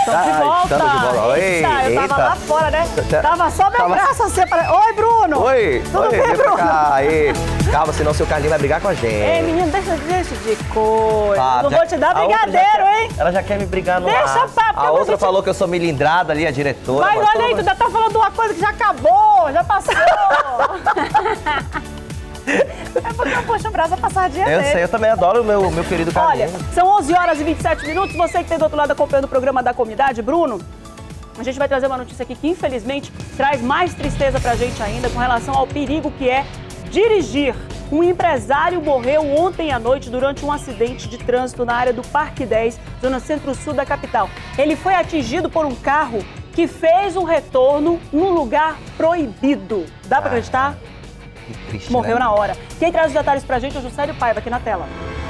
Estamos de volta. Estamos de volta. Oi, eu tava lá fora, né? Tava só meu braço assim. Oi, Bruno. Oi. Tudo bem, Bruno? Calma, senão seu Carlinho vai brigar com a gente. Ei, menino, deixa de coisa. Não já, vou te dar brigadeiro, hein? Ela já quer me brigar no Deixa ar. papo. A outra falou que eu sou melindrada ali, a diretora. Mas olha aí, tu já tá falando de uma coisa que já acabou, já passou. É porque eu puxo o braço a passar dia Eu dele. sei, eu também adoro o meu querido Carlinho. Olha, são 11 horas e 27 minutos. Você que tem do outro lado acompanhando o programa da Comunidade, Bruno, a gente vai trazer uma notícia aqui que, infelizmente, traz mais tristeza pra gente ainda com relação ao perigo que é dirigir. Um empresário morreu ontem à noite durante um acidente de trânsito na área do Parque 10, zona centro-sul da capital. Ele foi atingido por um carro que fez um retorno num lugar proibido. Dá pra acreditar? Que triste, Morreu né? na hora. Quem traz os detalhes pra gente é o Juscelio Paiva, aqui na tela.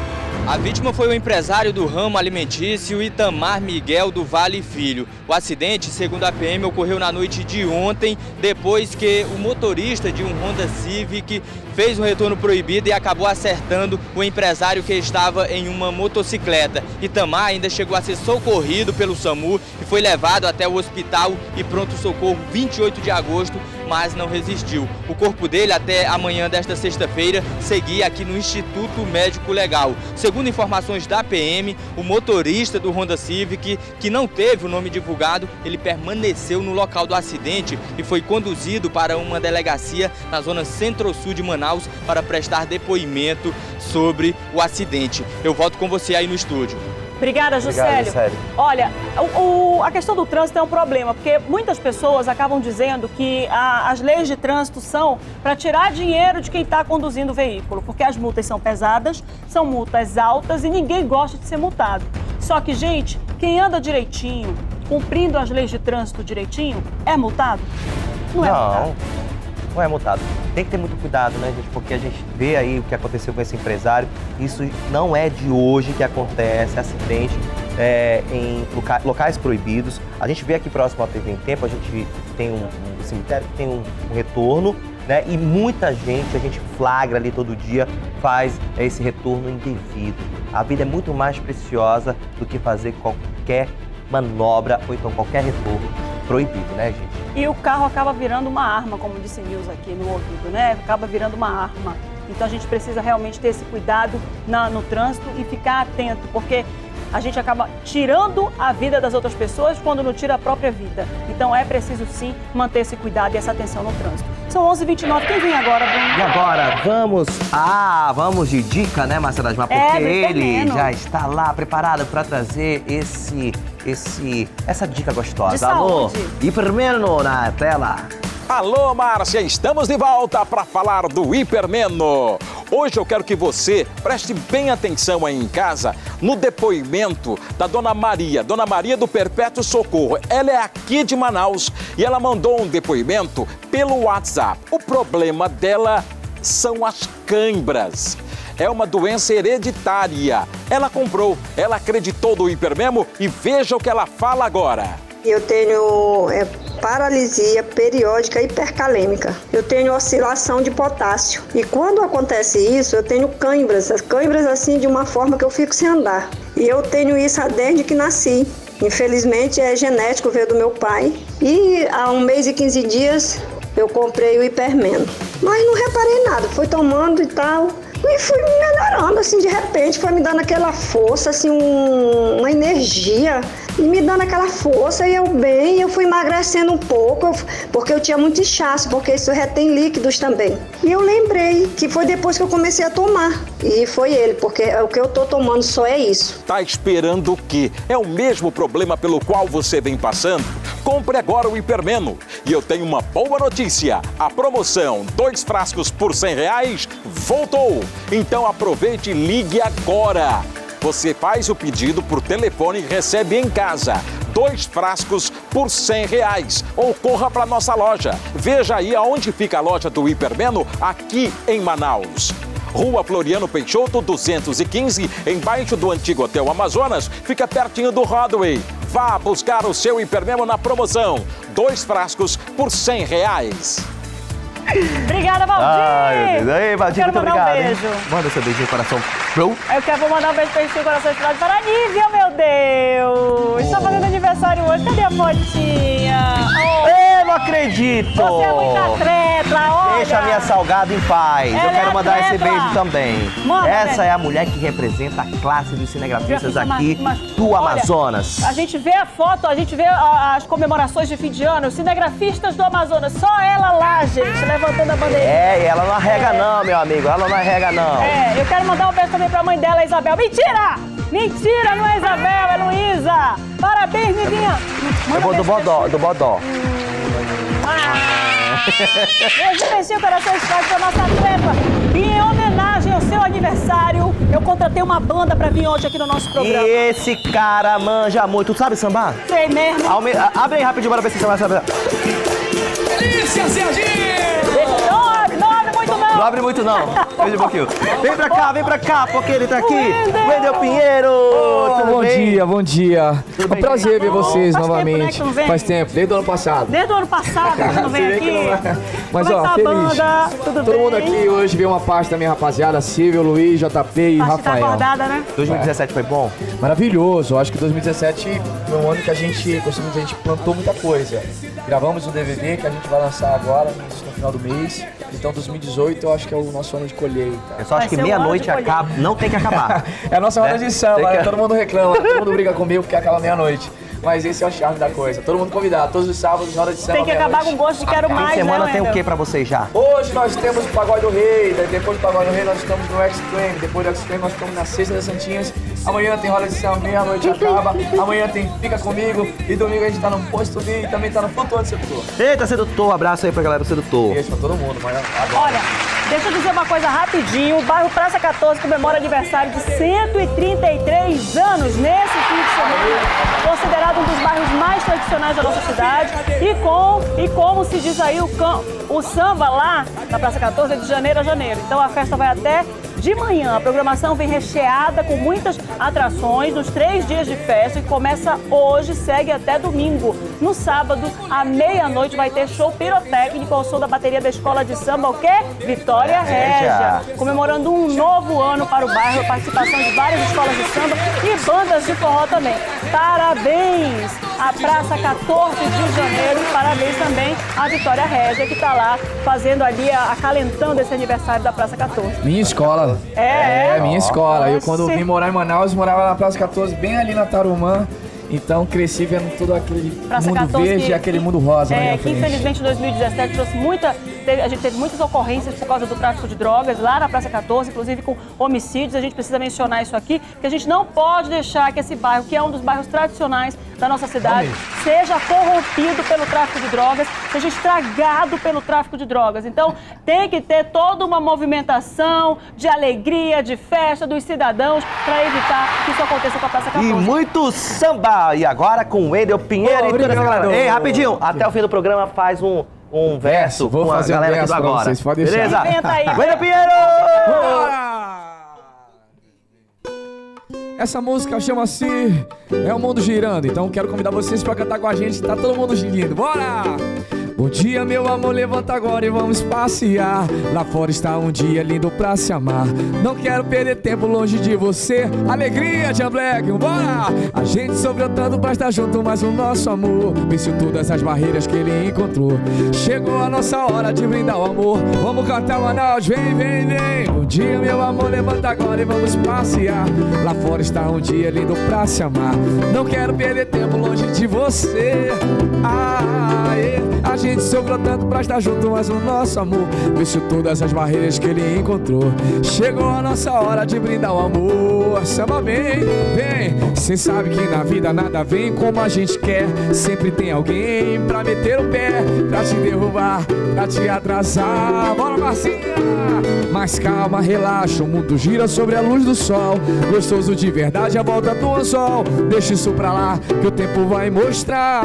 A vítima foi o empresário do ramo alimentício Itamar Miguel do Vale Filho. O acidente, segundo a PM, ocorreu na noite de ontem, depois que o motorista de um Honda Civic fez um retorno proibido e acabou acertando o empresário que estava em uma motocicleta. Itamar ainda chegou a ser socorrido pelo SAMU e foi levado até o hospital e pronto-socorro 28 de agosto, mas não resistiu. O corpo dele, até amanhã desta sexta-feira, seguia aqui no Instituto Médico Legal. Segundo informações da PM, o motorista do Honda Civic, que não teve o nome divulgado, ele permaneceu no local do acidente e foi conduzido para uma delegacia na zona centro-sul de Manaus para prestar depoimento sobre o acidente. Eu volto com você aí no estúdio. Obrigada, Juscelio. Olha, a questão do trânsito é um problema, porque muitas pessoas acabam dizendo que as leis de trânsito são para tirar dinheiro de quem está conduzindo o veículo, porque as multas são pesadas, são multas altas e ninguém gosta de ser multado. Só que, gente, quem anda direitinho, cumprindo as leis de trânsito direitinho, é multado? Não é multado. Não é multado. Tem que ter muito cuidado, né, gente? Porque a gente vê aí o que aconteceu com esse empresário. Isso não é de hoje que acontece acidente em locais proibidos. A gente vê aqui próximo à TV em Tempo, a gente tem um cemitério que tem um retorno, né? E muita gente, a gente flagra ali todo dia, faz esse retorno indevido. A vida é muito mais preciosa do que fazer qualquer manobra ou então qualquer retorno proibido, né, gente? E o carro acaba virando uma arma, como disse Nilza aqui no ouvido, né? Acaba virando uma arma. Então a gente precisa realmente ter esse cuidado no trânsito e ficar atento, porque a gente acaba tirando a vida das outras pessoas quando não tira a própria vida. Então é preciso sim manter esse cuidado e essa atenção no trânsito. São 11h29. Quem vem agora, Bruno? E agora vamos de dica, né, Marcela Asmar? Porque ele já está lá preparado para trazer essa dica gostosa. De Alô, saúde. Hipermeno na tela. Alô, Márcia, estamos de volta para falar do Hipermeno. Hoje eu quero que você preste bem atenção aí em casa no depoimento da Dona Maria do Perpétuo Socorro. Ela é aqui de Manaus e ela mandou um depoimento pelo WhatsApp. O problema dela são as câimbras. É uma doença hereditária. Ela comprou, ela acreditou no Hipermeno e veja o que ela fala agora. Eu tenho paralisia periódica hipercalêmica. Eu tenho oscilação de potássio. E quando acontece isso, eu tenho câimbras. As câimbras assim de uma forma que eu fico sem andar. E eu tenho isso desde que nasci. Infelizmente é genético, veio do meu pai. E há 1 mês e 15 dias eu comprei o Hipermeno. Mas não reparei nada, fui tomando e tal. E fui melhorando, assim, de repente, foi me dando aquela força, assim, uma energia, e me dando aquela força, e eu fui emagrecendo um pouco, porque eu tinha muito inchaço, porque isso retém líquidos também. E eu lembrei que foi depois que eu comecei a tomar, e foi ele, porque o que eu tô tomando só é isso. Tá esperando o quê? É o mesmo problema pelo qual você vem passando? Compre agora o Hipermeno. E eu tenho uma boa notícia. A promoção 2 frascos por R$100 voltou. Então aproveite e ligue agora. Você faz o pedido por telefone e recebe em casa 2 frascos por R$100. Ou corra para nossa loja. Veja aí aonde fica a loja do Hipermeno aqui em Manaus. Rua Floriano Peixoto, 215, embaixo do antigo Hotel Amazonas, fica pertinho do Rodway. Vá buscar o seu Hipermeno na promoção. 2 frascos por R$100. Obrigada, Valdir. Ai, meu Deus. Ei, Valdir, Quero muito mandar obrigado. um Hein? beijo. Manda seu beijinho, coração. Bro. Vou mandar um beijo pra Estil Coração Estrelado para a Nívia, meu Deus. Está fazendo aniversário hoje. Cadê a fotinha? Eu não acredito. Você é muito atleta, olha. Deixa a minha salgada em paz. Ela Eu quero é mandar esse atleta. beijo também. Manda, Essa velho. é a mulher que representa a classe dos cinegrafistas aqui do olha, Amazonas. A gente vê a foto, a gente vê as comemorações de fim de ano, os cinegrafistas do Amazonas. Só ela lá, gente, levantando a bandeira. É, e ela não arrega não, meu amigo. Ela não arrega não. Eu quero mandar um beijo também pra mãe dela, a Isabel. Mentira! Mentira, não é Isabel, é Luísa. Parabéns, Nivinha. Eu vou do Bodó, do Bodó. Beijo, beijinho, coração estrade pra nossa atleta. E em homenagem ao seu aniversário, eu contratei uma banda pra vir ontem aqui no nosso programa. E esse cara manja muito. Tu sabe sambar? Sei mesmo. Abre aí rapidinho, bora ver se você sabe. Delícia, Serginho! Não abre muito não. Não abre muito não. Veja um pouquinho. Vem pra cá, porque ele tá aqui. Wendel Pinheiro. Tudo Bom bem? dia, bom dia. É um prazer ver vocês Faz tempo, né, novamente. que não vem? Faz tempo, desde o ano passado. Desde o ano passado você não vem Você vê que aqui. não é. Mas Como é ó, que tá a feliz. banda? Tudo Todo bem? mundo aqui hoje veio uma parte da minha rapaziada, Silvio, Luiz, JP e Tá Rafael. acordada, né? 2017 foi bom? Maravilhoso, eu acho que 2017 foi um ano que a gente plantou muita coisa. Gravamos um DVD que a gente vai lançar agora, no final do mês. Então 2018 eu acho que é o nosso ano de colheita. Eu só acho Vai que ser um meia-noite ano de acaba. Não tem que acabar. É a nossa roda de samba, Tem que- né? Todo mundo reclama, todo mundo briga comigo porque acaba meia-noite. Mas esse é o charme da coisa. Todo mundo convidado, todos os sábados, roda de samba. Tem que acabar com meia-noite. gosto de quero Fim mais, de semana né, tem o Wendel? que pra vocês já? Hoje nós temos o Pagode do Rei, daí depois do Pagode do Rei nós estamos no X-Treme, depois do X-Treme nós estamos na Sexta das Santinhas, amanhã tem roda de samba, meia-noite acaba, amanhã tem Fica Comigo e domingo a gente tá no Posto V e também tá no Flutuante Sedutor. Eita, sedutor. Abraço aí pra galera do sedutor. Beijo pra todo mundo, mas adoro. Olha, deixa eu dizer uma coisa rapidinho. O bairro Praça 14 comemora aniversário de 133 anos nesse fim de semana. Considerado um dos bairros mais tradicionais da nossa cidade. E como se diz aí, o samba lá na Praça 14 é de janeiro a janeiro. Então a festa vai até de manhã. A programação vem recheada com muitas atrações nos 3 dias de festa, que começa hoje, segue até domingo. No sábado, à meia-noite, vai ter show pirotécnico ao som da bateria da Escola de Samba, o quê? Vitória Régia. Comemorando um novo ano para o bairro, a participação de várias escolas de samba e bandas de forró também. Parabéns à Praça 14 de Janeiro e parabéns também à Vitória Régia, que está lá fazendo ali, acalentando esse aniversário da Praça 14. Minha escola. É? Minha escola. Eu quando Nossa. vim morar em Manaus, morava na Praça 14, bem ali na Tarumã. Então cresci vendo todo aquele Praça mundo 14 verde e aquele mundo rosa na minha que frente. infelizmente em 2017 trouxe a gente teve muitas ocorrências por causa do tráfico de drogas lá na Praça 14, inclusive com homicídios. A gente precisa mencionar isso aqui, porque a gente não pode deixar que esse bairro, que é um dos bairros tradicionais da nossa cidade, seja corrompido pelo tráfico de drogas, seja estragado pelo tráfico de drogas. Então tem que ter toda uma movimentação de alegria, de festa dos cidadãos para evitar que isso aconteça com a Praça 14. E muito samba. E agora com o Wendel Pinheiro e toda essa Obrigado. galera. Ei, rapidinho, até o fim do programa faz um verso Vou com a fazer um galera aqui do verso pra agora. vocês, pode deixar. Beleza? Inventa aí. Wendel Pinheiro! Essa música chama-se É o Mundo Girando. Então quero convidar vocês pra cantar com a gente. Tá todo mundo girando. Bora! Bom dia, meu amor, levanta agora e vamos passear. Lá fora está um dia lindo pra se amar. Não quero perder tempo longe de você. Alegria, Tia Black, bora! A gente sofreu tanto pra estar junto, mas o nosso amor venceu todas as barreiras que ele encontrou. Chegou a nossa hora de brindar o amor. Vamos cantar Manaus, vem, vem, vem. Bom dia, meu amor, levanta agora e vamos passear. Lá fora está um dia lindo pra se amar. Não quero perder tempo longe de você. A gente sofreu tanto pra estar junto, mas o nosso amor venceu todas as barreiras que ele encontrou. Chegou a nossa hora de brindar o amor. Samba vem, vem. Cê sabe que na vida nada vem como a gente quer. Sempre tem alguém pra meter o pé, pra te derrubar, pra te atrasar. Bora, Marcinha! Mas calma, relaxa, o mundo gira sobre a luz do sol. Gostoso de verdade a volta do anzol. Deixa isso pra lá que o tempo vai mostrar.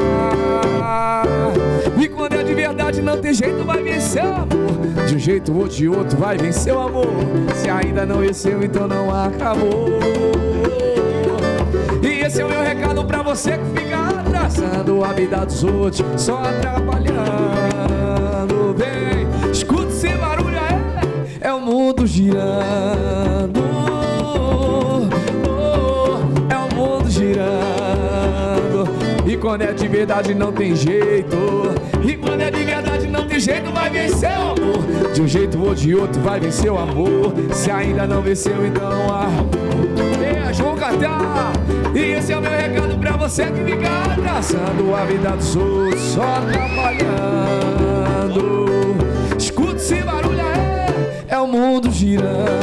E quando é de verdade não tem jeito, vai vencer o amor. De um jeito ou de outro vai vencer o amor. Se ainda não venceu, então não acabou. E esse é o meu recado pra você que fica atrasando a vida dos outros, só atrapalhando. Vem, Escuta esse barulho, é o mundo girando. É o mundo girando. E quando é de verdade não tem jeito. E quando é de verdade não tem jeito, vai vencer o amor. De um jeito ou de outro vai vencer o amor. Se ainda não venceu, então João cantar. E esse é o meu recado pra você que fica abraçando a vida dos outros, só trabalhando. Escuta esse barulho, é o mundo girando.